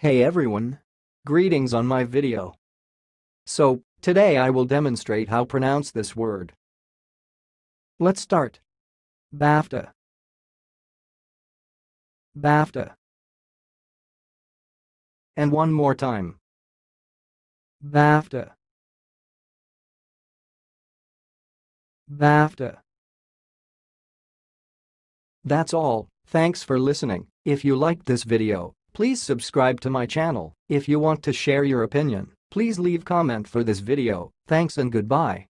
Hey everyone! Greetings on my video. So, today I will demonstrate how to pronounce this word. Let's start. Baftah. Baftah. And one more time. Baftah. Baftah. That's all. Thanks for listening. If you liked this video, please subscribe to my channel. If you want to share your opinion, please leave comment for this video. Thanks and goodbye.